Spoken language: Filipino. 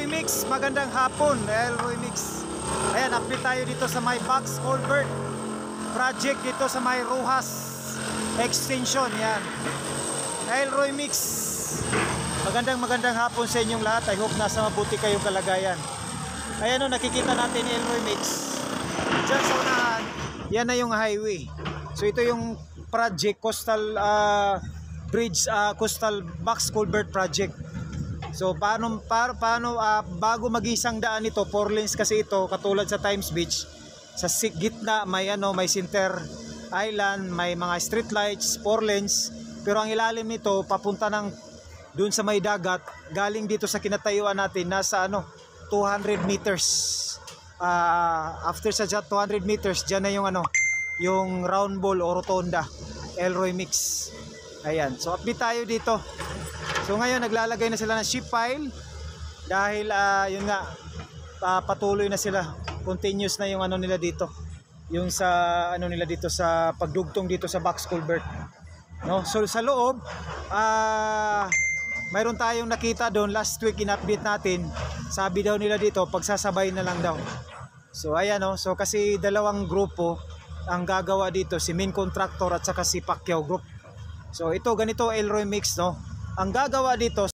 Elroy Mix, magandang hapon. Elroy Mix. Ayan, update tayo dito sa may box culvert project dito sa may Rojas extension. Yan, Elroy Mix. Magandang hapon sa inyong lahat. I hope nasa mabuti kayong kalagayan. Ayan o, nakikita natin Elroy Mix. Diyan sa unahan, yan na yung highway. So ito yung project, coastal bridge, coastal box culvert project. So paano bago mag-isang daan ito, 4 lanes kasi ito, katulad sa Times Beach. Sa gitna may may center island, may mga street lights, 4 lanes. Pero ang ilalim nito papunta ng dun sa may dagat, galing dito sa kinatayuan natin nasa 200 meters. After sa 200 meters, diyan na yung round ball o rotonda, Elroy Mix. Ayan, so update tayo dito. So ngayon naglalagay na sila ng ship pile dahil yun nga, patuloy na sila, continuous na yung nila dito, yung sa nila dito sa pagdugtong dito sa box culvert, no? So sa loob mayroon tayong nakita doon last week, in-update natin, sabi daw nila dito pagsasabay na lang daw. So ayan, so kasi dalawang grupo ang gagawa dito, si main contractor at saka si Pacquiao Group. So ito ganito Elroy Mix, no? Ang gagawa dito